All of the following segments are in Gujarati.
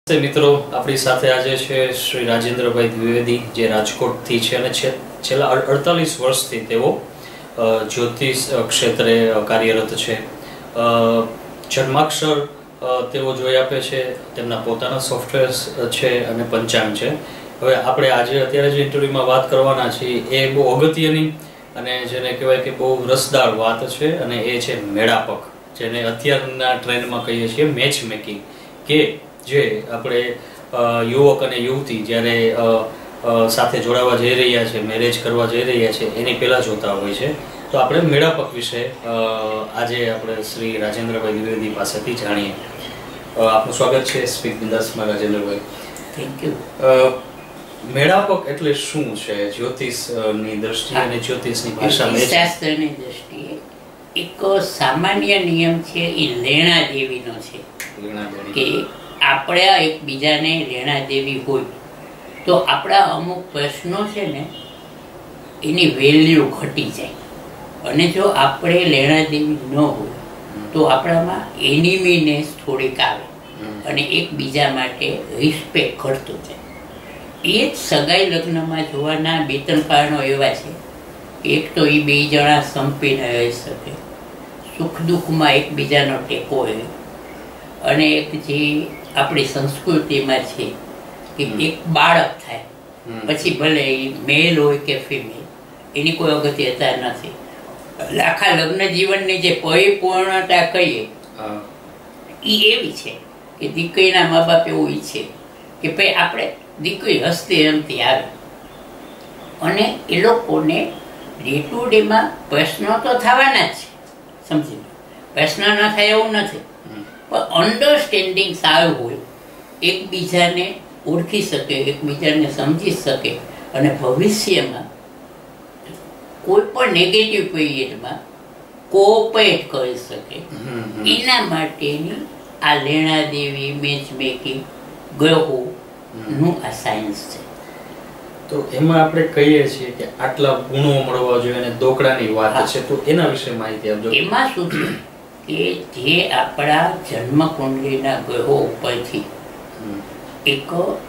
મિત્રો આપણી સાથે આજે છે શ્રી રાજેન્દ્રભાઈ દ્વિવેદી, જે રાજકોટથી છે અને છેલ્લા 48 વર્ષથી તેઓ જ્યોતિષ ક્ષેત્રે કાર્યરત છે. જન્માક્ષર તેઓ જોઈ આપે છે, તેમના પોતાના સોફ્ટવેર છે અને પંચાંગ છે. હવે આપણે આજે અત્યારે જે ઇન્ટરવ્યુમાં વાત કરવાના છીએ એ બહુ અગત્યની અને જેને કહેવાય કે બહુ રસદાર વાત છે, અને એ છે મેળાપક, જેને અત્યારના ટ્રેન્ડમાં કહીએ છીએ મેચ મેકિંગ, કે જે આપણે યુવક અને યુવતી જ્યારે સાથે જોડાવા જઈ રહ્યા છે, મેરેજ કરવા જઈ રહ્યા છે, એની પહેલાં જોતા હોય છે. તો આપણે મેળાપક વિશે આજે આપણે શ્રી રાજેન્દ્રભાઈ દ્વિવેદી પાસેથી જાણીએ. આપનું સ્વાગત છે સ્પીક બિંદાસમાં રાજેન્દ્રભાઈ. Thank you. મેળાપક એટલે શું છે જ્યોતિષની દ્રષ્ટિએ અને જ્યોતિષની ભાષામાં? શાસ્ત્રની દ્રષ્ટિએ એક સામાન્ય નિયમ છે, એ લેણા દેવીનો છે. કે આપણે એકબીજાને લેણા દેવી હોય તો આપણા અમુક પ્રશ્નો છે ને એની વેલ્યુ ઘટી જાય, અને જો આપણે લેણા દેવી ન હોય તો આપણામાં એનિમીનેસ થોડીક આવે અને એકબીજા માટે રિસ્પેક્ટ ઘટતું જાય. એ જ સગાઈ લગ્નમાં જોવાના બે ત્રણ કારણો એવા છે. એક તો એ બે જણા સંપીને રહી શકે, સુખ દુઃખમાં એકબીજાનો ટેકો હોય, અને એક જે આપણી સંસ્કૃતિમાં છે કે એક બાળક થાય પછી ભલે એ મેલ હોય કે ફિમેલ, એની કોઈ અગત્યતા નથી. આખા લગ્ન જીવનની જે પરિપૂર્ણતા કહીએ એ એવી છે કે દીકરીના મા બાપ એવું ઈચ્છે કે ભાઈ આપણે દીકરી હસતી રમતી આવે, અને એ લોકોને ડે ટુ ડેમાં પ્રશ્નો તો થવાના જ છે, સમજી લો, પ્રશ્ન ન થાય એવું નથી, પણ અન્ડરસ્ટેન્ડિંગ સારું હોય, એકબીજાને ઓળખી શકે, એકબીજાને સમજી શકે, અને ભવિષ્યમાં કોઈ પણ નેગેટિવ પીરિયડમાં કોઓપરેટ કરી શકે, એના માટેની આ લેણા દેવી, મેચ મેકિંગ, ગ્રહોનું આ સાયન્સ છે. તો એમાં આપણે કહીએ છીએ કે આટલા ગુણો મળવા જોઈએ અને દોકડાની વાત છે, તો એના વિશે માહિતી આપજો. એમાં શું છે કે જે આપણા જન્મ કુંડલીના ગ્રહો ઉપરથી એક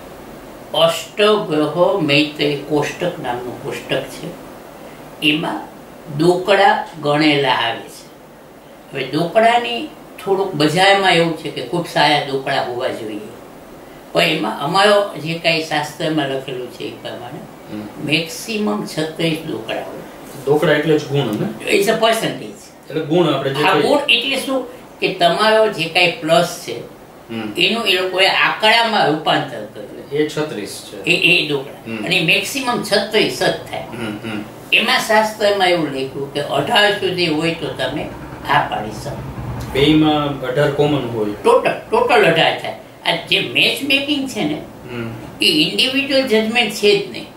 અષ્ટગ્રહો મૈત્રી કોષ્ટક નામનું કોષ્ટક છે, એમાં દોકડા ગણેલા આવે છે. હવે દોકડાની થોડુંક બજારમાં એવું છે કે ખૂબ સારા દોકડા હોવા જોઈએ, પણ એમાં અમારો જે કાંઈ શાસ્ત્રમાં લખેલું છે એ પ્રમાણે મેક્સિમમ 36 દોકડા હોય. દોકડા એટલે જ ગુણ ને? It's a percentage. એટલે ગુણ આપણે આ ગુણ એટલે શું કે તમારો જે કાંઈ પ્લસ છે એનું એ લોકોએ આંકડામાં રૂપાંતર કર્યું. એ 36 છે એ દોકડા, અને મેક્સિમમ 36 જ થાય. એમાં શાસ્ત્રમાં એવું લખ્યું કે 18 સુધી હોય તો તમે આ પાડી શકો. બેયમાં 18 કોમન હોય, ટોટલ 18 થાય. આ જે મેચ મેકિંગ છે ને એ ઇન્ડિવિડ્યુઅલ જજમેન્ટ છે જ નહીં,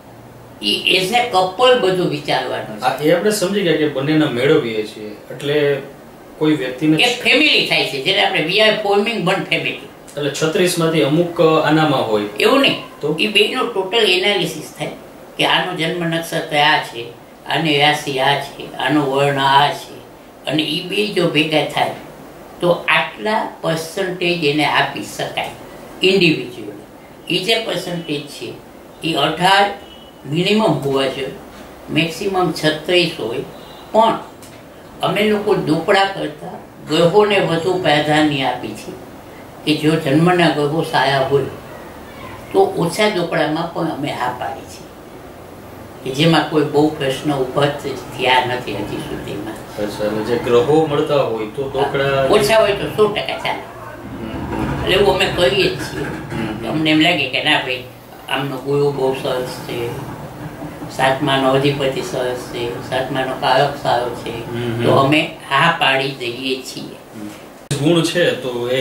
એ એઝ એ કપલ બધું વિચારવાનું છે. એ આપણે સમજી ગયા કે બંનેના મેળવીએ છીએ, એટલે કોઈ વ્યક્તિને એક ફેમિલી થાય છે, જેને આપણે we are forming one family. એટલે 36 માંથી અમુક આનામાં હોય એવું નહીં, તો એ બેનો ટોટલ એનાલિસિસ થાય કે આનો જન્મ નક્ષત્ર આ છે, આની રાશિ આ છે, આનો વર્ણ આ છે, અને એ બે જો ભેગા થાય તો આટલા પર્સન્ટેજ એને આપી શકાય ઇન્ડિવિજ્યુઅલ. એ જે પર્સન્ટેજ છે એ 18 મિનિમમ હોવા જોઈએ, મેક્સિમમ 36 હોય. પણ અમે લોકો દોકડા કરતા ગ્રહોને વધુ પ્રાધાન્ય આપી છે કે જો જન્મના ગ્રહો સારા હોય તો ઓછા દોકડામાં પણ અમે હા પાડી છે, કે જેમાં કોઈ બહુ પ્રશ્ન ઉભા થયા નથી હજી સુધીમાં. જે ગ્રહો મળતા હોય તો દોકડા ઓછા હોય તો 100% ચાલે. એટલે એવું અમે કરીએ જ છીએ. અમને એમ લાગે કે ના ભાઈ આમનો ગુરુ બહુ સરસ છે, 7માનો અધિપતિ સરસ છે, 7માનો કારક સારો છે, તો અમે હા પાડી દઈએ છીએ. ગુણ છે તો એ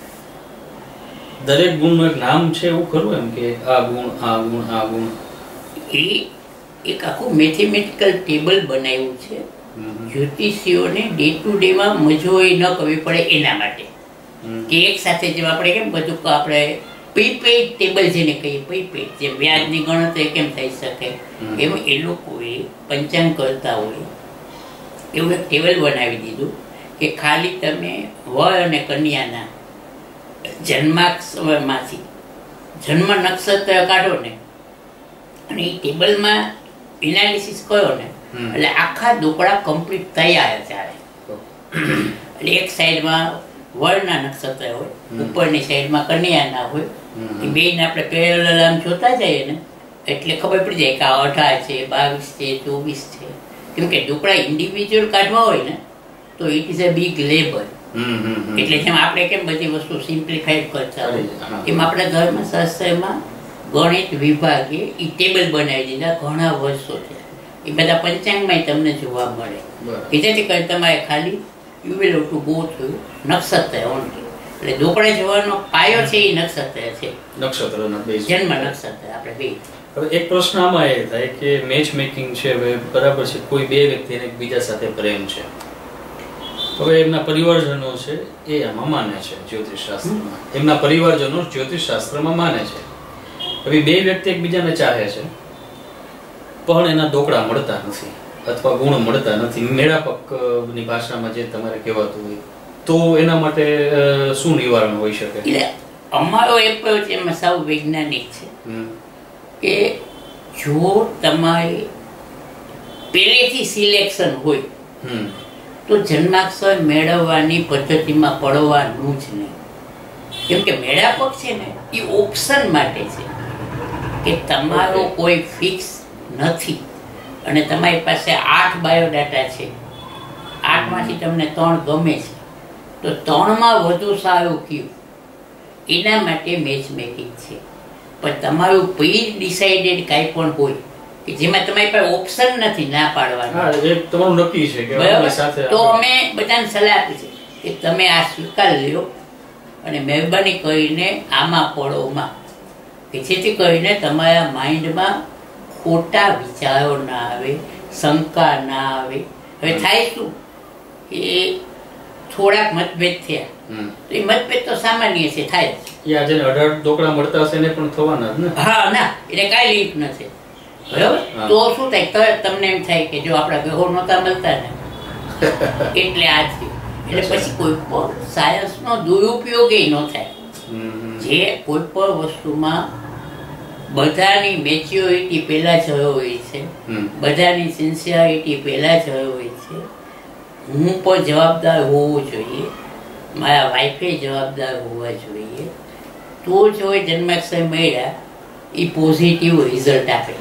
દરેક ગુણનું એક નામ છે એવું ખરું, એમ કે આ ગુણ આ ગુણ આ ગુણ? એ એક આખું મેથેમેટિકલ ટેબલ બનાવ્યું છે જ્યોતિષીઓને ડે ટુ ડેમાં મજૂરી ન કરવી પડે એના માટે, કે એક સાથે જેમ આપણે કેમ બધું આપણે પ્રીપેડ ટેબલ જેને કહીએ, પ્રીપેડ જે વ્યાજની ગણતરી કેમ થઈ શકે, એમ એ લોકોએ પંચાંગ કરતા હોય એવું એક ટેબલ બનાવી દીધું કે ખાલી તમે વર અને કન્યાના જન્માક્ષરમાંથી જન્મ નક્ષત્ર કાઢો ને અને એ ટેબલમાં એનાલિસિસ કર્યો ને એટલે આખા દુકડા કમ્પ્લીટ તૈયાર ચાલે. એટલે એક સાઈડમાં વળના નક્ષત્ર હોય, ઉપરની સાઈડમાં કન્યાના હોય. એ બેને આપણે પેરેલલ આમ જોતા જઈએ ને એટલે ખબર પડી જાય કે આ 18 છે, 22 છે, 24 છે. કેમ કે દુકડા ઇન્ડિવિજ્યુઅલ કાઢવા હોય ને તો it is a big labour. એટલે જેમ આપણે કેમ બધી વસ્તુ સિમ્પ્લિફાઈડ કરતા હોય એમ આપણા ધર્મશાસ્ત્રમાં ગણિત વિભાગે એ ટેબલ બનાવી દીધા ઘણા વર્ષો છે. એ બધા પંચાંગમાં તમને જોવા મળે કે જેથી કરી તમારે ખાલી you will to go through નક્ષત્ર ઓનલી. એટલે દુકડા જોવાનો પાયો છે એ નક્ષત્ર છે, નક્ષત્રના બે જન્મ નક્ષત્ર આપણે બે. હવે એક પ્રશ્ન આમાં એ થાય કે મેચ મેકિંગ છે, હવે બરાબર છે, કોઈ બે વ્યક્તિને એકબીજા સાથે પ્રેમ છે, હવે એમના પરિવારજનો છે એ આમાં માને છે જ્યોતિષશાસ્ત્રમાં, એમના પરિવારજનો જ્યોતિષશાસ્ત્રમાં માને છે. હવે બે વ્યક્તિ એકબીજાને ચાહે છે પણ એના દોકડા મળતા નથી અથવા ગુણ મળતા નથી, મેળાપકની ભાષામાં જે તમારે કહેવાતું હોય, તો એના માટે શું નિવારણ હોઈ શકે? એટલે અમારો એપ્રોચ એમાં સાવ વૈજ્ઞાનિક છે કે જો તમારે પહેલેથી સિલેક્શન હોય તો જન્માક્ષર મેળવવાની પદ્ધતિમાં પડવાનું જ નહીં. કેમ કે મેળાપક છે ને એ ઓપ્શન માટે છે કે તમારો કોઈ ફિક્સ નથી અને તમારી પાસે 8 બાયોડાટા છે, 8માંથી તમને 3 ગમે છે, તો 3માં વધુ સારું કયું એના માટે મેચ મેકિંગ છે. પણ તમારું પ્રી ડિસાઇડેડ કાંઈ પણ હોય કે જેમાં તમારી પાસે ઓપ્શન નથી ના પાડવાનું, તમારું નક્કી છે કે તો અમે બધાને સલાહ આપી છે કે તમે આ સ્વીકાર લ્યો અને મહેરબાની કરીને આમાં પડોમાં, કે જેથી કરીને તમારા માઇન્ડમાં ખોટા વિચારો ના આવે, શંકા ના આવે. હવે થાય શું કે થોડાક મતભેદ થયા તો એ મતભેદ તો સામાન્ય છે, થાય જ. આજે 18 દોકડા મળતા હશે એને પણ થવાના જ ને. હા ના, એટલે કાંઈ લીક નથી. બરાબર, તો શું થાય તો તમને એમ થાય કે જો આપણા ગ્રહો નહોતા મળતા ને એટલે આ થયું. એટલે પછી કોઈ પણ સાયન્સનો દુરુપયોગ ન થાય. જે કોઈ પણ વસ્તુમાં બધાની મેચ્યોરિટી પહેલા જરૂરી છે, બધાની સિન્સિયરિટી પહેલા જરૂરી છે. હું પણ જવાબદાર હોવું જોઈએ, મારા વાઈફે જવાબદાર હોવા જોઈએ, તો જો એ જન્માક્ષર મળ્યા એ પોઝિટિવ રિઝલ્ટ આપે.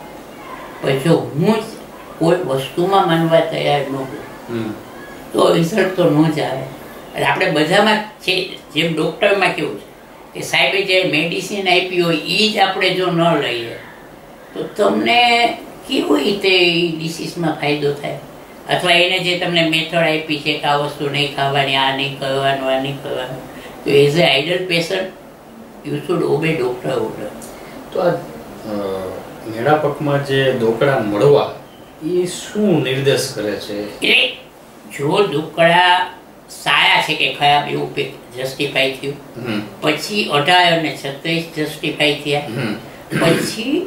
પણ જો હું જ કોઈ વસ્તુમાં માનવા તૈયાર ન હોઉં તો રિઝલ્ટ તો ન જ આવે. એટલે આપણે બધામાં છે, જેમ ડૉક્ટરમાં કેવું છે કે સાહેબે જે મેડિસિન આપી હોય એ જ આપણે જો ન લઈએ તો તમને કેવી રીતે એ ડિસીઝમાં ફાયદો થાય? અથવા એને જે તમને મેથડ આપી છે કે આ વસ્તુ નહીં ખાવાની, આ નહીં કરવાનું, આ નહીં કરવાનું, તો as a idle patient you should obey doctor order. તો આ મેળાપકમાં જે દોકડા મળવા એ શું નિર્દેશ કરે છે? એટલે જો દુકડા સાયા છે કે ખરાબ એવું જસ્ટિફાઈ થયું, પછી 18 અને 36 જસ્ટિફાઈ થયા, પછી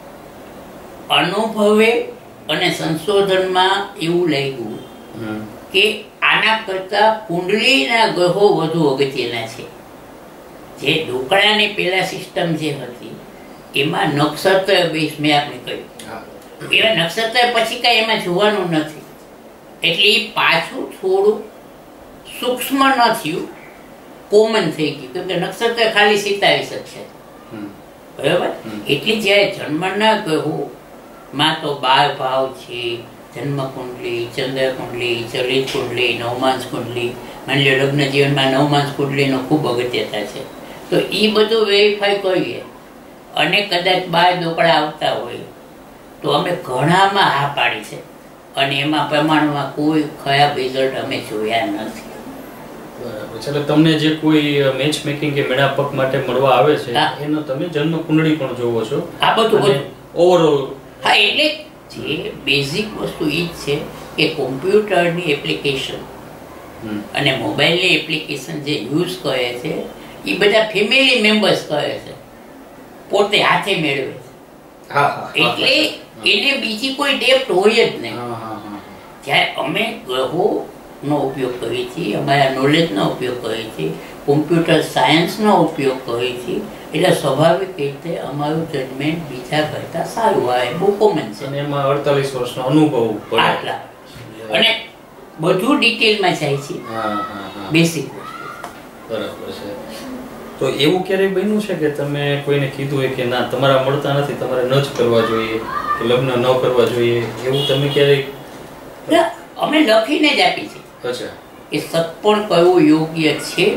અનુભવે અને સંશોધનમાં એવું લાગ્યું કે આના કરતા કુંડલીના ગ્રહો વધુ અગત્યના છે. જે દુકડાની પેલા સિસ્ટમ જે હતી એમાં નક્ષત્ર બેઝ મેં આપણે કહ્યું, એવા નક્ષત્ર પછી કાંઈ એમાં જોવાનું નથી. એટલે એ પાછું થોડું સૂક્ષ્મ ન થયું, કોમન થઈ ગયું. કેમ કે નક્ષત્ર ખાલી 27 જ છે, બરાબર. એટલે જ્યારે જન્મના ગ્રહો માં તો 12 ભાવ છે, જન્મ કુંડલી, ચંદ્ર કુંડલી, ચલિત કુંડલી, નવમાંસ કુંડલી. માની લો લગ્ન જીવનમાં નવમાંસ કુંડલીનો ખૂબ અગત્યતા છે, તો એ બધું વેરીફાઈ કરીએ અને કદાચ 12 દોકડા આવતા હોય તો અમે ઘણામાં હા પાડી છે અને એમાં પ્રમાણમાં કોઈ ખરાબ રિઝલ્ટ અમે જોયા નથી. બરાબર છે. એટલે તમને જે કોઈ મેચ મેકિંગ કે મેળાપક માટે મળવા આવે છે એનો તમે જન્મ કુંડળી પણ જોવો છો? આ બધું ઓવરઓલ. હા, એટલે જે બેઝિક વસ્તુ એ જ છે કે કોમ્પ્યુટરની એપ્લિકેશન અને મોબાઈલની એપ્લિકેશન જે યુઝ કરે છે એ બધા ફેમિલી મેમ્બર્સ કરે છે, પોતે હાથે મેળવે છે. એટલે એને બીજી કોઈ ડેપ્થ હોય જ નહીં. જ્યારે અમે ગ્રહો નો ઉપયોગ કરીએ છીએ, અમારા નોલેજનો ઉપયોગ કરીએ છીએ, કોમ્પ્યુટર સાયન્સનો ઉપયોગ કરીએ છીએ, એટલે સ્વાભાવિક રીતે અમારું જજમેન્ટ બીજા કરતાં સારું આવે, બહુ કોમન છે. અને એમાં 48 વર્ષનો અનુભવ પડે આટલા અને બધું ડિટેલમાં જાય છે. બેસિક બરાબર છે. તો એવું ક્યારેય બન્યું છે કે તમે કોઈને કીધું હોય કે ના તમારા મળતા નથી, તમારે ન જ કરવા જોઈએ કે લગ્ન ન કરવા જોઈએ, એવું તમે ક્યારેય? અમે લખીને જ આપી છે. અચ્છા. કે સત્પણ કયું યોગ્ય છે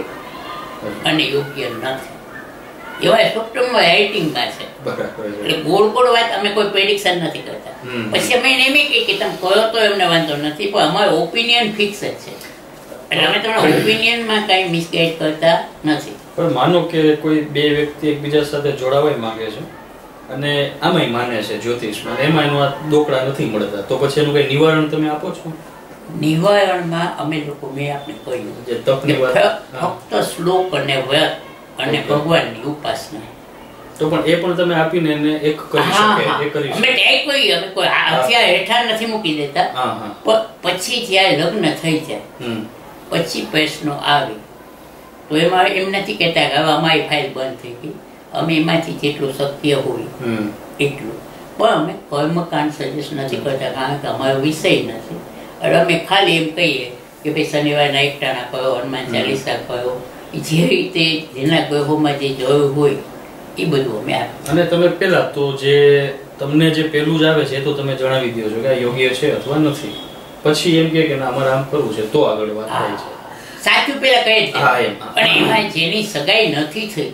અને યોગ્ય નથી, એવા સૂક્ષ્મ રાઇટિંગમાં છે. એટલે ગોળ ગોળ વાત અમે કોઈ પ્રેડિક્શન નથી કરતા. પછી અમે એને એમ કહીએ કે તમે કહો તો એમને વાંધો નથી, પણ અમારો ઓપિનિયન ફિક્સ જ છે, એટલે અમે તમારા ઓપિનિયનમાં કાંઈ મિસગાઈડ કરતા નથી. પણ માનો કે કોઈ બે વ્યક્તિ એકબીજા સાથે જોડાવા માંગે છે અને આમાંય માને છે જ્યોતિષમાં, એમાં એનું આ દોકડા નથી મળતા, તો પછી એનું કઈ નિવારણ તમે આપો છો? નિવારણમાં અમે લોકો મેં આપણે કહ્યું જે તપની વાત, ફક્ત શ્લોક અને વ્રત અને ભગવાનની ઉપાસના. તો પણ એ પણ તમે આપીને એને એક કરી શકે, એ કરી અમે ટ્રાય કરીએ, અમે કોઈ હથિયાર હેઠળ નથી મૂકી દેતા. પછી જ્યારે લગ્ન થઈ જાય પછી પ્રશ્નો આવે તો એમાં એમ નથી કહેતા કે હવે અમારી ફાઇલ બંધ થઈ ગઈ, અમે એમાંથી જેટલું શક્ય હોય એટલું. પણ અમે કર્મકાંડ સજેસ્ટ નથી કરતા, કારણ કે અમારો વિષય નથી. અને અમે ખાલી એમ કહીએ કે ભાઈ શનિવારના એકટાણા કરો, હનુમાન ચાલીસા કરો, જે રીતે જેના ગ્રહોમાં જે જોયું હોય એ બધું અમે આપીએ. અને તમે પેલા તો જે તમને જે પેલું જ આવે છે એ તો તમે જણાવી દો છો કે આ યોગ્ય છે અથવા નથી, પછી એમ કે ના અમારે આમ કરવું છે તો આગળ વાત થાય છે. સાચું પેલા કહે છે, પણ એમાં જેની સગાઈ નથી થઈ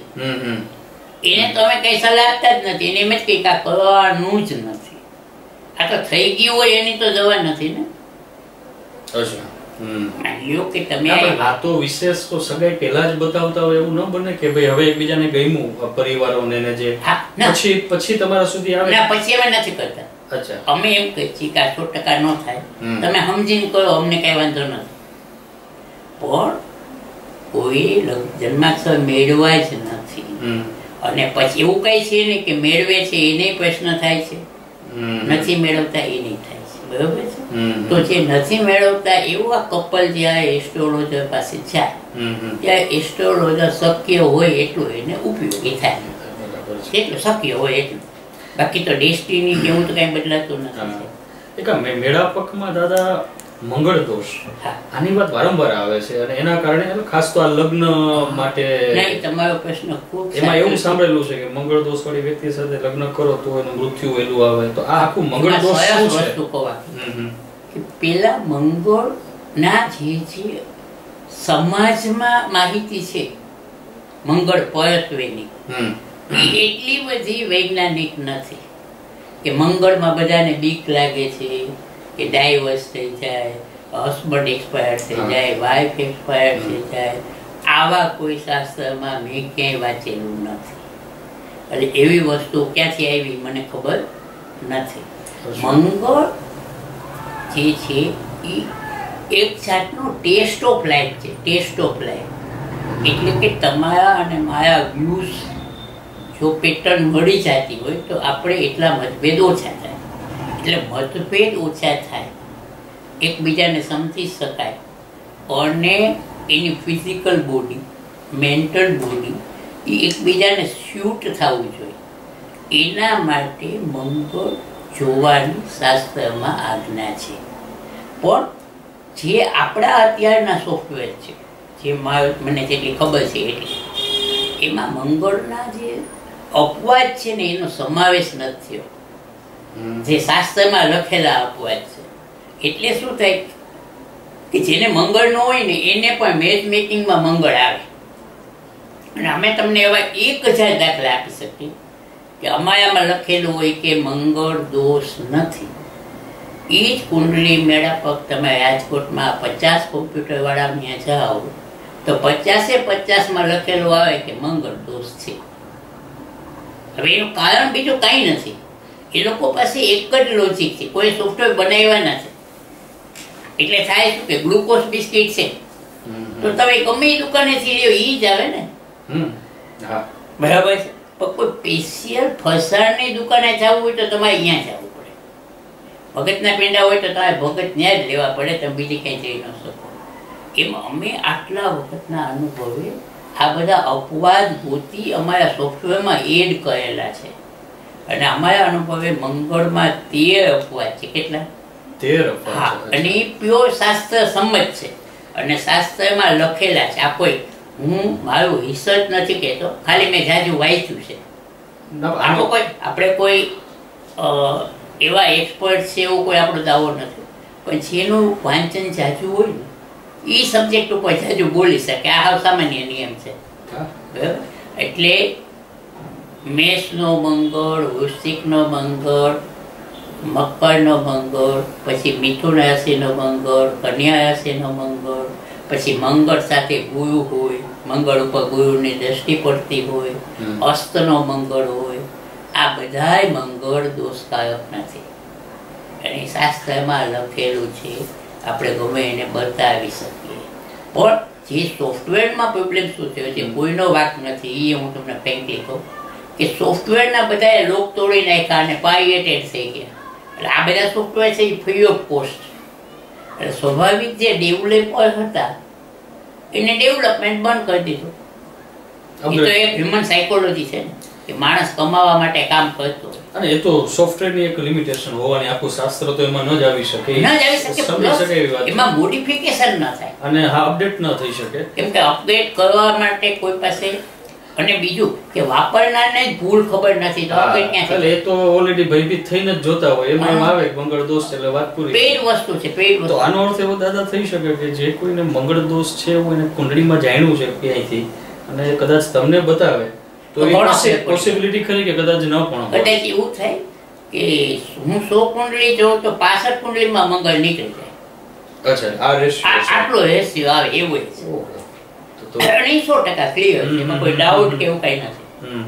એને તમે કઈ સલાહ આપતા જ નથી, એને એમ જ કઈ કા કરવાનું જ નથી. આ તો થઈ ગયું હોય એની તો દવા નથી ને. અચ્છા. કે તમે આ તો વિશેષ તો સગાઈ પહેલા જ બતાવતા હોય એવું ન બને કે ભાઈ હવે એકબીજાને ગમ્યું પરિવારોને ને જે પછી તમારા સુધી આવે? ના, પછી અમે નથી કરતા. અચ્છા. અમે એમ કહીએ છીએ કે 100% ન થાય, તમે સમજીને કરો, અમને કઈ વાંધો નથી. પણ કોઈ જન્માક્ષર મેળવાય જ નથી, અને પછી એવું કઈ છે ને કે મેળવે છે એને પ્રશ્ન થાય છે, નથી મેળવતા એ નહીં થાય છે. બરોબર છે? તો જે નથી મેળવતા એવું આ કપલ જ્યાં એસ્ટ્રોલોજર પાસે જાય ત્યાં એસ્ટ્રોલોજર શક્ય હોય એટલું એને ઉપયોગી થાય, એટલું શક્ય હોય એટલું. બાકી તો ડેસ્ટિની કેવું તો કઈ બદલાતું નથી. એક મેળાપકમાં દાદા મંગળ દોષ, આની વાત વારંવાર આવે છે અને એના કારણે ખાસ તો આ લગ્ન માટે. નહીં, તમારો પ્રશ્ન ખૂબ એમાં એવું સાંભળેલું છે કે મંગળ દોષ વાળી વ્યક્તિ સાથે લગ્ન કરો તો એનું મૃત્યુ વહેલું આવે, તો આ આખું મંગળ દોષ શું છે? વસ્તુ કહવા કે પેલા મંગળ ના જે સમાજમાં માહિતી છે મંગળ પરત્વેની એટલી બધી વૈજ્ઞાનિક નથી. કે મંગળમાં બધાને બીક લાગે છે કે ડાયવર્સ થઈ જાય, હસબન્ડ એક્સપાયર થઈ જાય, વાઇફ એક્સપાયર થઈ જાય, આવા કોઈ શાસ્ત્રમાં મેં ક્યાંય વાંચેલું નથી. એટલે એવી વસ્તુ ક્યાંથી આવી મને ખબર નથી. મંગળ જે છે એ એક જાતનો ટેસ્ટ ઓફ લાઈફ છે. ટેસ્ટ ઓફ લાઈફ એટલે કે તમારા અને મારા વ્યૂઝ જો પેટર્ન મળી જતી હોય તો આપણે એટલા મતભેદ ઓછા થાય. એટલે મતભેદ ઓછા થાય, એકબીજાને સમજી શકાય, અને એની ફિઝિકલ બોડી, મેન્ટલ બોડી એ એકબીજાને સ્યુટ થવું જોઈએ. એના માટે મંગળ જોવાની શાસ્ત્રમાં આજ્ઞા છે. પણ જે આપણા અત્યારના સોફ્ટવેર છે, જે મને જેટલી ખબર છે એટલી, એમાં મંગળના જે અપવાદ છે ને એનો સમાવેશ નથી થયો, જે શાસ્ત્રમાં લખેલા અપવાદ છે. એટલે શું થાય કે જેને મંગળ ન હોય ને એને પણ મેચ મેકિંગમાં મંગળ આવે. અને અમે તમને એવા 1000 દાખલા આપી શકીએ કે અમારામાં લખેલું હોય કે મંગળ દોષ નથી. એ જ કુંડલી મેળાપક તમે રાજકોટમાં 50 કોમ્પ્યુટર વાળા ત્યાં જાઓ તો 50-50માં લખેલું આવે કે મંગળ દોષ છે. હવે એનું કારણ બીજું કાંઈ નથી, એ લોકો પાસે એક જ લોજિક છે, કોઈ સોફ્ટવેર બનાવ્યા નથી. એટલે થાય શું કે ગ્લુકોઝ બિસ્કિટ છે તો તમે ગમે એ દુકાનેથી લ્યો એ જ આવે ને, બરાબર છે. પણ કોઈ સ્પેશિયલ ફરસાણની દુકાને જવું હોય તો તમારે અહીંયા જવું પડે. ભગતના પેંડા હોય તો તમારે ભગત ત્યાં જ લેવા પડે, તમે બીજી ક્યાંય જઈ ન શકો. એમ અમે આટલા વખતના અનુભવે આ બધા અપવાદ ગોતી અમારા સોફ્ટવેરમાં એડ કરેલા છે, અને અમારા અનુભવે મંગળમાં 13 અપવાદ છે. કેટલા? 13 અપવાદ. હા, અને એ પ્યોર શાસ્ત્ર સંમત છે અને શાસ્ત્રમાં લખેલા છે. આ કોઈ હું મારું રિસર્ચ નથી કહેતો, ખાલી મેં જાજુ વાંચ્યું છે. આપણે કોઈ એવા એક્સપર્ટ છે એવો કોઈ આપણો દાવો નથી, પણ જેનું વાંચન જાજુ હોય ને એ સબ્જેક્ટ ઉપર જાજુ બોલી શકે. આ સામાન્ય નિયમ છે. બરાબર? એટલે મેષનો મંગળ, વૃશ્ચિકનો મંગળ, મકરનો મંગળ, પછી મિથુન રાશિનો મંગળ, કન્યા રાશિનો મંગળ, પછી મંગળ સાથે ગુરુ હોય, મંગળ ઉપર ગુરુની દ્રષ્ટિ પડતી હોય, અસ્તનો મંગળ હોય, આ બધાય મંગળ દોષકારક નથી. અને શાસ્ત્રમાં લખેલું છે, આપણે ગમે એને બતાવી શકીએ. પણ જે સોફ્ટવેરમાં પ્રોબ્લેમ શું થયો છે, કોઈનો વાક નથી. એ હું તમને ફ્રેન્કલી કહું કે સોફ્ટવેરના બધાએ લોક તોડી નાખ્યા અને પાયરેટેડ થઈ ગયા. એટલે આ બધા સોફ્ટવેર છે એ ફ્રી ઓફ કોસ્ટ. એટલે સ્વાભાવિક જે ડેવલપર હતા એને ડેવલપમેન્ટ બંધ કરી દીધું. એ તો એક હ્યુમન સાયકોલોજી છે ને, કે માણસ કમાવા માટે કામ કરતો. અને એ તો સોફ્ટવેરની એક લિમિટેશન હોવાની, આખું શાસ્ત્ર તો એમાં ન જ આવી શકે. એમાં મોડિફિકેશન ન થાય અને હા અપડેટ ન થઈ શકે, કેમ કે અપડેટ કરવા માટે કોઈ પાસે, અને બીજું કે વાપરનારને જ ભૂલ ખબર નથી તો અપડેટ ક્યાં થાય? એ તો ઓલરેડી ભયભીત થઈને જ જોતા હોય, એમાં આવે મંગળ દોષ એટલે વાત પૂરી. પેડ વસ્તુ છે, પેડ વસ્તુ. તો આનો અર્થ એવો દાદા થઈ શકે કે જે કોઈને મંગળ દોષ છે એવું એને કુંડળીમાં જાણ્યું છે ક્યાંયથી અને કદાચ તમને બતાવે તો એ પોસિબિલિટી ખરી કે કદાચ ન પણ. કદાચ એવું થાય કે હું 100 કુંડળી જોઉં તો 65 કુંડળીમાં મંગળ નીકળી જાય. અચ્છા, આ રેશિયો આટલો રેશિયો આવે એવું છે. 100% ક્લિયર, એમાં કોઈ ડાઉટ કે એવું કઈ નથી.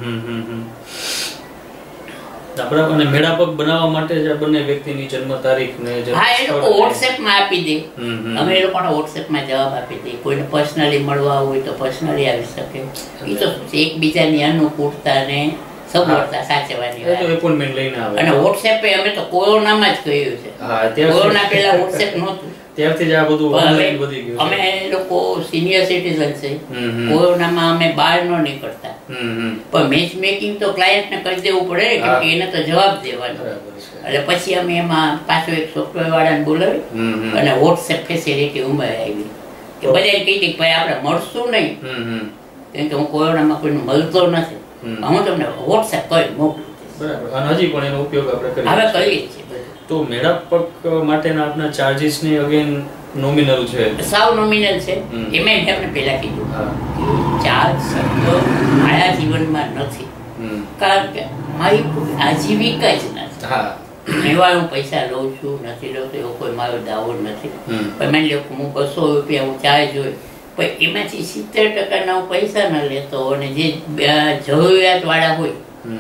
બરાબર. અને મેળાપગ બનાવવા માટે જ આ બંને વ્યક્તિની જન્મ તારીખ ને હા એ લોકો WhatsApp માં આપી દે, અમે એ લોકોને WhatsApp માં જવાબ આપી દે. કોઈને પર્સનલી મળવા હોય તો પર્સનલી આવી શકે. એ તો એકબીજાની અનુકૂળતા ને સગવડતા સાચવવાની વાત. એપોઇન્ટમેન્ટ લઈને આવે. અને WhatsApp એ અમે તો કોરોનામાં જ કહ્યું છે. કોરોના પહેલા WhatsApp નહોતું, ત્યારથી જ આ બધું ઓનલાઈન વધી ગયું. અમે લોકો સિનિયર સિટીઝન છે, કોરોનામાં અમે બહાર ન નીકળતા, પણ મેચ મેકિંગ તો ક્લાયન્ટ ને કરી દેવું પડે કેમ કે એને તો જવાબ દેવાનો. એટલે પછી અમે એમાં પાછો એક સોફ્ટવેર વાળાને બોલાવી અને WhatsApp ફેસિલિટી ઉમેરાઈ આવી કે બધાને કહી કે ભાઈ આપણે મળશું નહીં, કેમ કે હું કોરોનામાં કોઈને મળતો નથી, હું તમને WhatsApp કરી મોકલું. બરાબર. અને હજી પણ એનો ઉપયોગ આપણે કરીએ છીએ. તો મેળાપક માટેના આપના ચાર્જીસ ની અગેન નોમિનલ છે? સાવ નોમિનલ છે. એમાં મેં પહેલા કીધું ચાર્જ શબ્દ મારા જીવનમાં નથી, કારણ કે મારી આજીવિકા જ નથી. એવા હું પૈસા લઉં છું નથી લઉં તો એવો કોઈ મારો દાવો નથી. પણ માની લો હું 200 રૂપિયા હું ચાર્જ હોય, પણ એમાંથી 70% હું પૈસા ન લેતો અને જે જરૂરિયાત વાળા હોય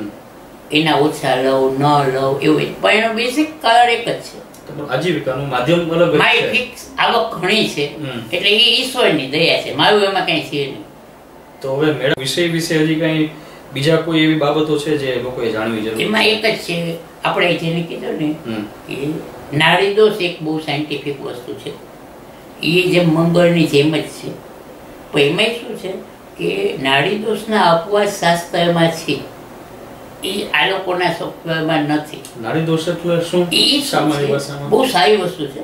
એના ઓછા લઉં ન લઉં એવું. પણ એનો બેસિક કારણ એક જ છે, આજીવિકાનું માધ્યમ અલગ છે. મારી ફિક્સ આવક ઘણી છે એટલે એ ઈશ્વરની દયા છે, મારું એમાં કઈ છે નહીં. તો હવે મેળા વિષય વિશે હજી કઈ બીજા કોઈ એવી બાબતો છે જે લોકોએ જાણવી જરૂર? એમાં એક જ છે, આપણે જેને કીધું ને કે નાડી દોષ એક બહુ સાયન્ટિફિક વસ્તુ છે. એ જેમ મંગળની જેમ જ છે, પણ એમાં શું છે કે નાડી દોષના અપવાદ શાસ્ત્રમાં છે, એ આ લોકોના સોફ્ટવેરમાં નથી. નાડી દોષ એટલે શું? સામાન્ય ભાષામાં બહુ સારી વસ્તુ છે.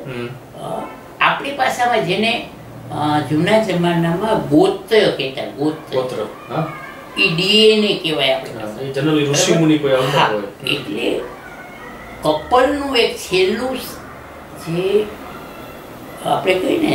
આપણી ભાષામાં જેને જૂના જમાનામાં ગોત્ર કહેતા, ગોત્ર એ DNA કહેવાય આપણે. જનરલી ઋષિ મુનિ કોઈ આવતા હોય એટલે કપલનું એક છેલ્લું જે આપણે કહીએ ને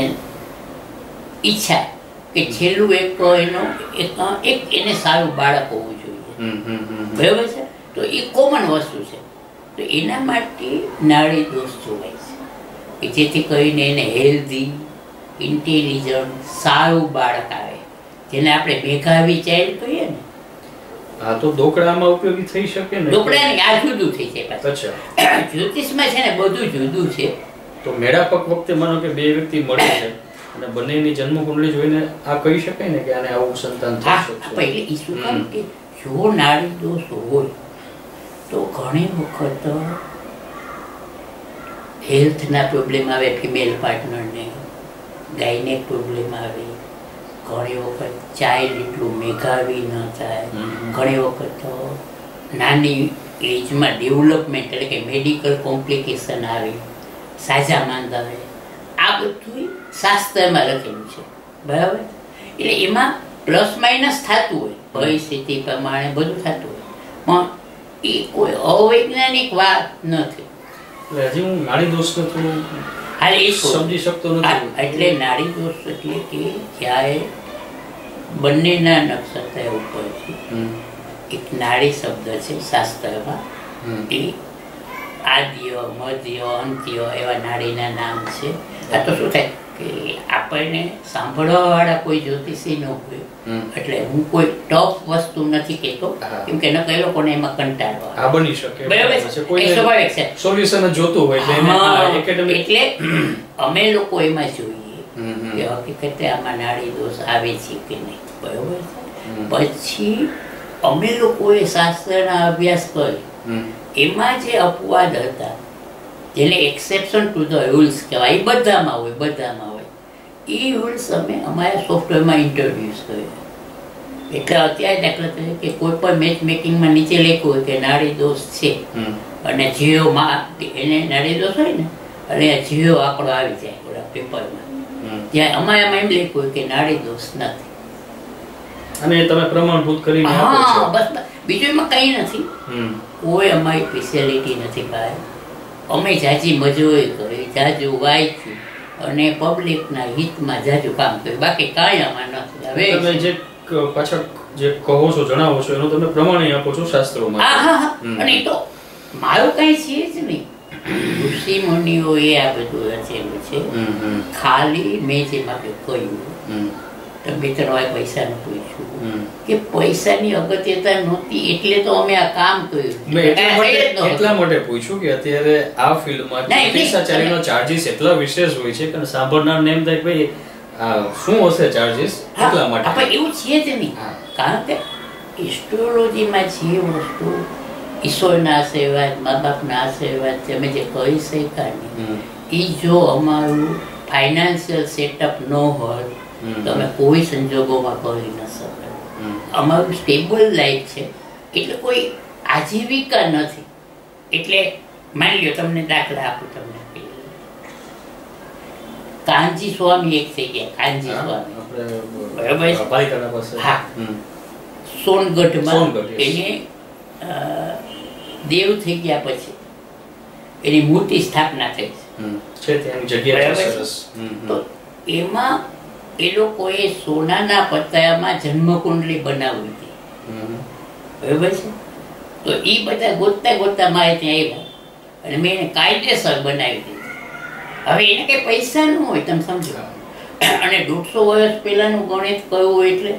ઈચ્છા કે છેલ્લું એક એનો એક એને સારું બાળક હોવું જોઈએ, બરાબર છે? તો એ કોમન વસ્તુ છે. તો એના માટે નાડી દોષ જોવાય છે કે જેથી કરીને એને હેલ્ધી, ઇન્ટેલિજન્ટ, સારું બાળક આવે, જેને આપણે મેઘાવી ચાઇલ્ડ કહીએ ને. હા, તો દોકડામાં ઉપયોગી થઈ શકે ને? દોકડાને આ જુદું થઈ જાય. અચ્છા, જ્યોતિષમાં છે ને બધું જુદું છે. તો મેળાપક વખતે માનો કે બે વ્યક્તિ મળે છે અને બંનેની જન્મ કુંડળી જોઈને આ કહી શકાય ને કે આને આવું સંતાન થઈ શકશે. એટલે ઈ શું કામ કે જો નાડી દોષ હોય તો ઘણી વખત હેલ્થના પ્રોબ્લેમ આવે ફિમેલ પાર્ટનરને, ગાયનેક પ્રોબ્લેમ આવે, ઘણી વખત ચાઇલ્ડ એટલું મેઘાવી ન થાય, ઘણી વખત તો નાની એજમાં ડેવલપમેન્ટ એટલે કે મેડિકલ કોમ્પ્લિકેશન આવે, સાજા માંદા આવે, આ બધું શાસ્ત્રમાં લખેલું છે, બરાબર. એટલે એમાં પ્લસ માઇનસ થતું હોય, પરિસ્થિતિ પ્રમાણે બધું થતું હોય, પણ એ કોઈ અવૈજ્ઞાનિક વાત નથી. હજી હું નાડી દોષને થોડું સમજી શકતો નથી. એટલે નાડી દોષ એટલે કે જ્યારે બંનેના નક્ષત્ર ઉપર છે, એક નાડી શબ્દ છે શાસ્ત્રમાં, એ આદ્ય, મધ્ય, અંત્ય એવા નાડીના નામ છે. આ તો શું થાય કે આપણને સાંભળવા વાળા કોઈ જ્યોતિષી ન હોય, એટલે હું કોઈ ટફ વસ્તુ નથી કહેતો, કેમ કે ન કહે લોકોને એમાં કંટાળો આ બની શકે, બરાબર છે, સ્વાભાવિક છે, સોલ્યુશન જોતું હોય એટલે અમે લોકો એમાં જોઈએ કે હકીકતે આમાં નાડી દોષ આવે છે કે નહીં, બરોબર. પછી અમે લોકોએ શાસ્ત્રના અભ્યાસ કર્યો, એમાં જે અપવાદ હતા જેને એક્સેપ્શન ટુ ધ રૂલ્સ કહેવાય, બધામાં હોય, એ રૂલ્સ અમે અમારા સોફ્ટવેરમાં ઇન્ટ્રોડ્યુસ કર્યા. એટલે અત્યારે દાખલા તરીકે કે કોઈ પણ મેચ મેકિંગમાં નીચે લખ્યું હોય કે નાડી દોષ છે અને જીઓમાં એને નાડી દોષ હોય ને, અને જીઓ આંકડો આવી જાય ઓલા પેપરમાં, ત્યાં અમારામાં એમ લખ્યું હોય કે નાડી દોષ નથી, અને તમે પ્રમાણભૂત કરીને આપો છો. બસ બીજું એમાં કંઈ નથી, કોઈ અમારી સ્પેશિયાલિટી નથી ભાઈ. અમે જાજી મજૂરી કરી, જાજુ વાંચ્યું અને પબ્લિકના હિતમાં જાજુ કામ કર્યું, બાકી કાંઈ આમાં નથી. હવે તમે જે પાછા જે કહો છો, જણાવો છો, એનું તમે પ્રમાણે આપો છો શાસ્ત્રોમાં. અને એ તો મારું કઈ છે જ નહીં, ઋષિ મુનિઓએ આ બધું રચેલું છે. ખાલી મેં જેમાં કહ્યું, તમે ત્રણ પૈસાનું પૂછ્યું કે પૈસાની અગત્યતા નહોતી એટલે તો અમે આ કામ કર્યું. એટલા માટે પૂછ્યું કે અત્યારે આ ફિલ્ડમાં જ્યોતિષાચાર્યનો ચાર્જીસ એટલા વિશેષ હોય છે કે સાંભળનારને એમ થાય ભાઈ શું હશે ચાર્જીસ, એટલા માટે. આપણે એવું છે જ નહીં, કારણ કે એસ્ટ્રોલોજીમાં જે વસ્તુ ઈશ્વરના આશીર્વાદ, મા બાપના આશીર્વાદ અમે જે કરી શક્યા નહીં, એ જો અમારું ફાઇનાન્શિયલ સેટઅપ ન હોય તો અમે કોઈ સંજોગોમાં કરી ન શકે. અમારું સ્ટેબલ લાઈફ છે, એટલે કોઈ આજીવિકા નથી. એટલે માની લો, તમને દાખલા આપું, તમને કાનજી સ્વામી એક થઈ ગયા, કાનજી સ્વામી, બરાબર, હા, સોનગઢમાં એને દેવ થઈ ગયા પછી એની મૂર્તિ સ્થાપના થઈ છે, તો એમાં એ લોકોએ સોનાના પતાયામાં જન્મકુંડલી બનાવી હતી, બરાબર છે. તો એ બધા ગોતતા મારે ત્યાં આવ્યા અને મેં એને કાયદેસર બનાવી દીધી. હવે એને કઈ પૈસા ન હોય, તમે સમજો, અને 150 વર્ષ પહેલાનું ગણિત કયું હોય, એટલે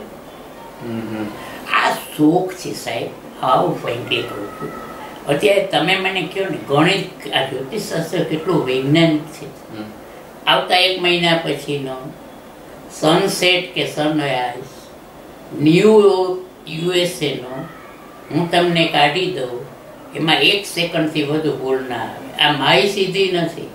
આ શોખ છે સાહેબ. હાવ ફ્રેન્કલી કહું છું, અત્યારે તમે મને કહો ને ગણિત, આ જ્યોતિષશાસ્ત્ર કેટલું વૈજ્ઞાનિક છે. આવતા 1 મહિના પછીનો સનસેટ કે સનરાઈઝ ન્યૂયોર્ક USA નો હું તમને કાઢી દઉં, એમાં 1 સેકન્ડથી વધુ ભૂલ ના આવે. આ મારી સીધી નથી,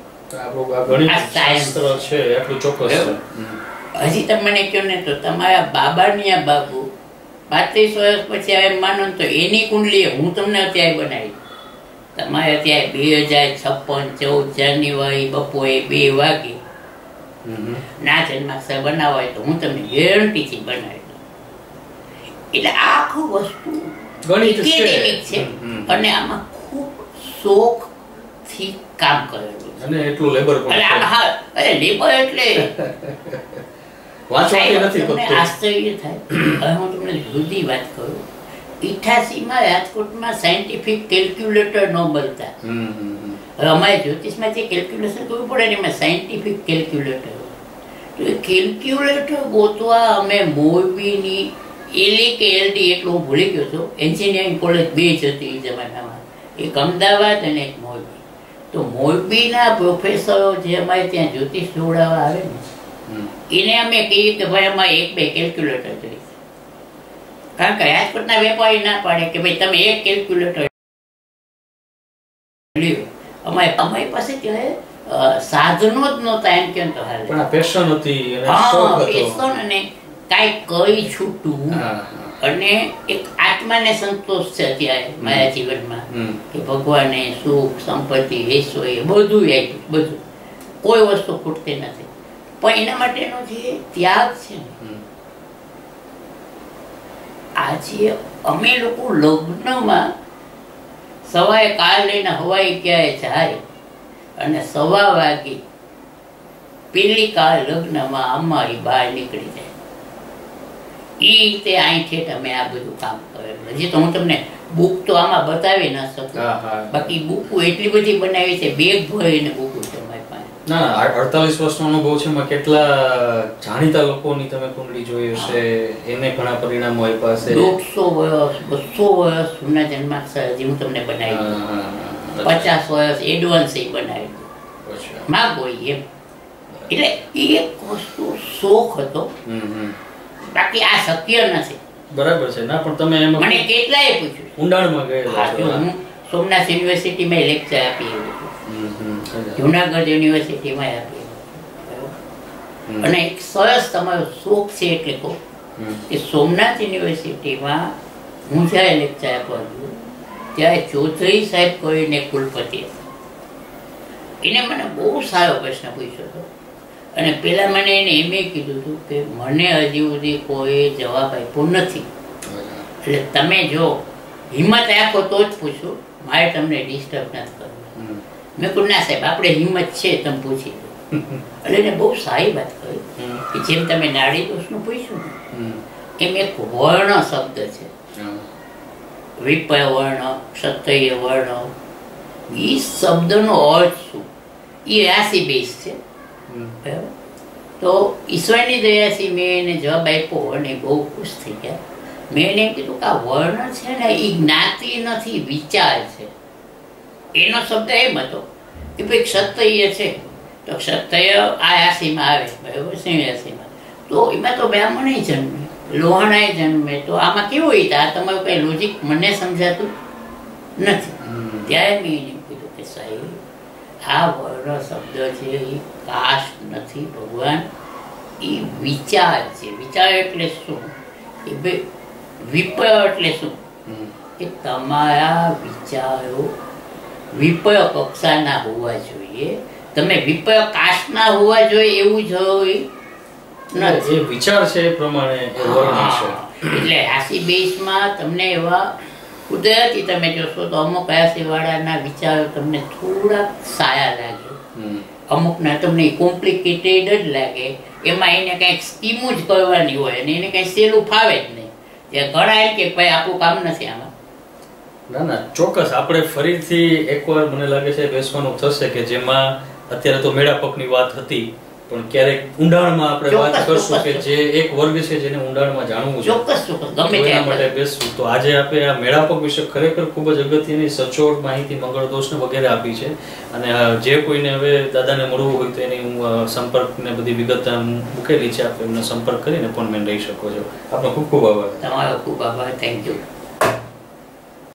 હજી તમે મને કહો ને તો તમારા બાબાની આ બાબુ 35 વર્ષ પછી આવે માનો તો એની કુંડલી હું તમને અત્યારે બનાવી. તમારે અત્યારે 2056 14 જાન્યુઆરી બપોરે 2 વાગે ના જન્માક્ષર બનાવવા હોય તો હું તમને ગેરંટીથી બનાવી દઉં. એટલે આખું વસ્તુ એકેડેમિક છે અને આમાં ખૂબ શોખથી કામ કરેલું અને એટલું લેબર પણ હા, અરે લેબર એટલે તમને આશ્ચર્ય થાય. હવે હું તમને જુદી વાત કરું, 88માં રાજકોટમાં સાયન્ટિફિક કેલ્ક્યુલેટર ન મળતા. હવે અમારે જ્યોતિષમાં જે કેલ્ક્યુલેશન કરવું પડે ને એમાં સાયન્ટિફિક કેલ્ક્યુલેટર, તો એ કેલ્ક્યુલેટર ગોતવા અમે મોરબીની એલી કે એલડી, એટલું હું ભૂલી ગયો છું, એન્જિનિયરિંગ કોલેજ 2 જ હતી એ જમાનામાં, એક અમદાવાદ અને એક મોરબી. તો મોરબીના પ્રોફેસરો જે અમારે ત્યાં જ્યોતિષ જોડાવા આવે ને, એને અમે કહીએ કે ભાઈ અમારે 1-2 કેલ્ક્યુલેટર જોઈએ, કારણ કે રાજકોટના વેપારી ના પાડે કે ભાઈ તમે 1 કેલ્ક્યુલેટર લ્યો. અમારી પાસે ત્યારે સાધનો જ નહોતા એમ કેમ તો હાલે. પણ આ પેશન હતી અને હા, શોખ હતો. પેશન અને કાંઈક કરી છૂટવું અને એક આત્માને સંતોષ છે અત્યારે મારા જીવનમાં કે ભગવાને સુખ સંપત્તિ ઐશ્વર્ય બધું આપ્યું, બધું, કોઈ વસ્તુ ખૂટતી નથી. પણ એના માટેનો જે ત્યાગ છે ને, આજે અમે લોકો લગ્નમાં સવારે કાર લઈને હવાઈ ક્યાંય જાય અને 1:15 વાગે પેલી કાર લગ્નમાં અમારી બહાર નીકળી જાય. એ રીતે અહીંથી અમે આ બધું કામ કરેલું. હજી તો હું તમને બુક તો આમાં બતાવી ના શકું, બાકી બુકો એટલી બધી બનાવી છે, બેગ ભરીને બુકો છે મારી પાસે. ના, 48 વર્ષનો અનુભવ છે. એમાં કેટલા જાણીતા લોકોની તમે કુંડળી જોઈ હશે, એને ઘણા પરિણામો આપ્યા છે. 150 વર્ષ 200 વર્ષ જૂના જન્માક્ષર હજી હું તમને બનાવી, 50 વર્ષ એડવાન્સ એ બનાવી માગો એમ. એટલે એ એક વસ્તુ શોખ હતો, બાકી આ શક્ય નથી. બરાબર છે. ના, પણ તમે એમાં મને કેટલાય પૂછ્યું, ઊંડાણમાં ગયેલા છો. હું સોમનાથ યુનિવર્સિટીમાં લેક્ચર આપી, જુનાગઢ યુનિવર્સિટીમાં આપી. અને એક સરસ તમારો શોખ છે એટલે કહું કે સોમનાથ યુનિવર્સિટીમાં હું જ્યારે લેક્ચર આપવા ગયો ત્યારે ચૌધરી સાહેબ કરીને કુલપતિ હતા. એને મને બહુ સારો પ્રશ્ન પૂછ્યો હતો અને પેલા મને એને એમ કીધું હતું કે મને હજી સુધી કોઈ જવાબ આપ્યો નથી, એટલે તમે જો હિંમત રાખો તો જ પૂછો, મારે તમને ડિસ્ટર્બ નથી કરવું. મેં કહ્યું ના સાહેબ, આપણે હિંમત છે, તમે પૂછી દો. એટલે એને બહુ સારી વાત કરી કે જેમ તમે નાડી દોષનું પૂછ્યું ને, એમ એક વર્ણ શબ્દ છે, વિપય વર્ણ, ક્ષત્રિય વર્ણ. એ શબ્દનો અર્થ શું? એ રાશિ બેઝ છે. બરાબર? તો ઈશ્વરની દયાથી મેં એને જવાબ આપ્યો અને બહુ ખુશ થઈ ગયા. મેં એને એમ કીધું કે આ વર્ણ છે ને એ જ્ઞાતિ નથી, વિચાર છે. એનો શબ્દ એમ હતો કે ભાઈ ક્ષત્રિય છે તો ક્ષત્રિય આ રાશિમાં આવે, બરાબર, સિંહ રાશિમાં, તો એમાં તો બ્રાહ્મણે જન્મે, લોહાણાએ જન્મે, તો આમાં કેવું હોય? આ તમારું કઈ લોજિક મને સમજાતું નથી. ત્યારે મેં એને કીધું કે સાહેબ, આ વર્ણ શબ્દ છે એ કાસ્ટ નથી ભગવાન, એ વિચાર છે. વિચાર એટલે શું? એ ભાઈ વિપય એટલે શું? કે તમારા વિચારો વિપય કક્ષાના હોવા જોઈએ, તમે વિપય કાસ્ટના હોવા જોઈએ એવું જરૂરી નથી. એ વિચાર છે એ પ્રમાણે એ વર્ણ છે. એટલે રાશિ બેઝમાં તમને એવા કુદરતી તમે જોશો તો અમુક રાશિવાળાના વિચારો તમને થોડાક સારા લાગે, અમુકના તમને કોમ્પ્લિકેટેડ જ લાગે. એમાં એને કંઈક સ્કીમો જ કરવાની હોય અને એને કંઈ સહેલું ફાવે જ નહીં. ત્યાં ઘણા એમ કે ભાઈ આપણું કામ નથી આમાં. ના ના, ચોક્કસ આપણે ફરીથી એકવાર મને લાગે છે બેસવાનું થશે કે જેમાં અત્યારે તો મેળાપકની વાત હતી, પણ ક્યારેક ઊંડાણમાં આપણે વાત કરશું કે જે એક વર્ગ છે જેને ઊંડાણમાં જાણવું છે. ચોક્કસ ગમે તેના માટે બેસશું. તો આજે આપણે આ મેળાપક વિશે ખરેખર ખૂબ જ અગત્યની સચોટ માહિતી, મંગળ દોષને વગેરે આપી છે. અને જે કોઈને હવે દાદાને મળવું હોય તો એની હું સંપર્કને બધી વિગત મૂકેલી છે, આપ એમનો સંપર્ક કરીને અપોઇન્ટમેન્ટ લઈ શકો છો. આપનો ખૂબ ખૂબ આભાર. તમારો ખૂબ આભાર. Thank you.